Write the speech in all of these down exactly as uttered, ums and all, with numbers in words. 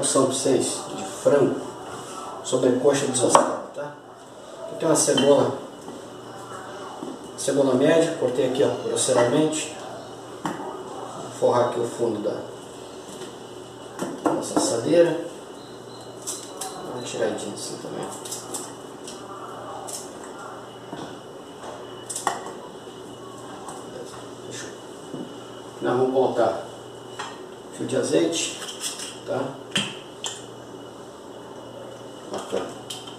opção para vocês de frango, sobrecoxa desossada, tá? Aqui tem uma cebola, cebola média, cortei aqui, ó, grosseiramente. Vou forrar aqui o fundo da nossa assadeira. Dá uma tiradinha assim também. Fechou. Nós vamos colocar fio de azeite, tá? Bacana.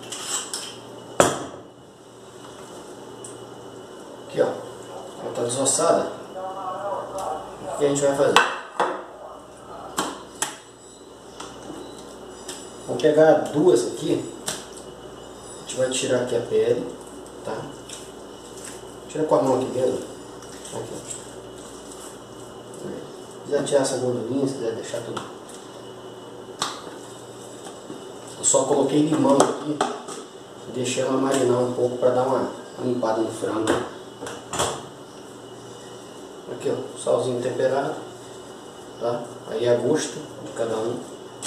Aqui, ó, ela tá desossada. O que a gente vai fazer? Vamos pegar duas aqui. A gente vai tirar aqui a pele, tá? Tira com a mão aqui mesmo. Aqui. Se quiser tirar essa gordurinha, se quiser deixar tudo. Eu só coloquei limão aqui e deixei ela marinar um pouco para dar uma limpada no frango. Aqui, ó, salzinho temperado, tá? Aí é a gosto de cada um.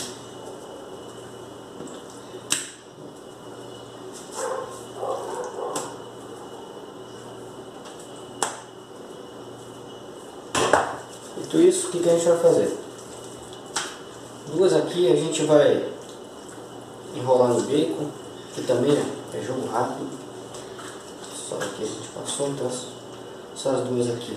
Feito isso, o que, que a gente vai fazer? Duas aqui a gente vai enrolar no bacon, que também é jogo rápido. Só aqui a gente passou, então essas duas aqui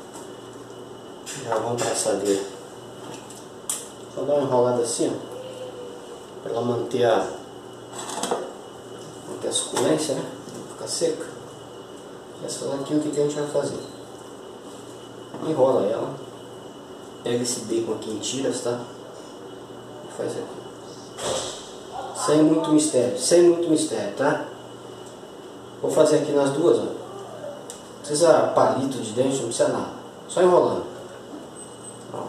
já vão para a assadeira. Só dar uma enrolada assim, ó, para ela manter a, manter a suculência, né? Não ficar seca. Essa daqui, o que, que a gente vai fazer? Enrola ela, pega esse bacon aqui em tiras, tá? E faz aqui. Sem muito mistério, sem muito mistério, tá? Vou fazer aqui nas duas, ó. Não precisa palito de dente, não precisa nada. Só enrolando. Ó.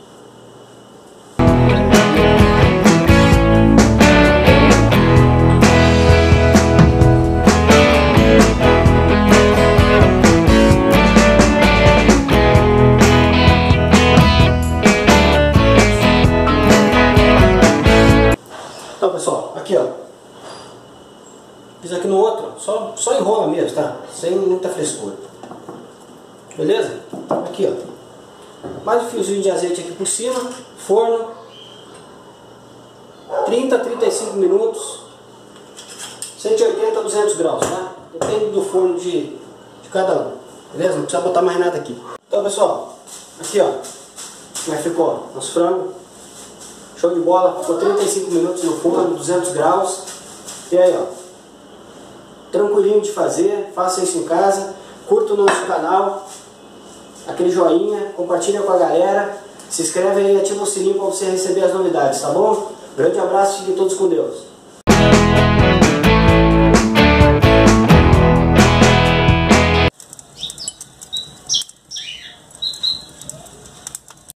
Então, pessoal, aqui, ó. Fiz aqui no outro, só, só enrola mesmo, tá? Sem muita frescura. Beleza? Aqui, ó. Mais um fiozinho de azeite aqui por cima. Forno. trinta a trinta e cinco minutos. cento e oitenta a duzentos graus, tá? Depende do forno de, de cada um. Beleza? Não precisa botar mais nada aqui. Então, pessoal, aqui, ó. Como é que ficou? Nosso frango. Show de bola. Ficou trinta e cinco minutos no forno, duzentos graus. E aí, ó. Tranquilinho de fazer, faça isso em casa, curta o nosso canal, aquele joinha, compartilha com a galera, se inscreve aí e ativa o sininho para você receber as novidades, tá bom? Grande abraço e fiquem todos com Deus.